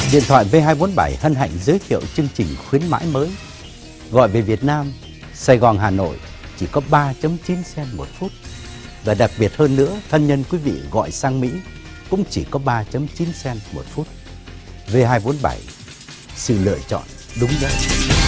Điện thoại V247 hân hạnh giới thiệu chương trình khuyến mãi mới. Gọi về Việt Nam, Sài Gòn, Hà Nội chỉ có 3.9 cent một phút. Và đặc biệt hơn nữa, thân nhân quý vị gọi sang Mỹ cũng chỉ có 3.9 cent một phút. V247, sự lựa chọn đúng nhất.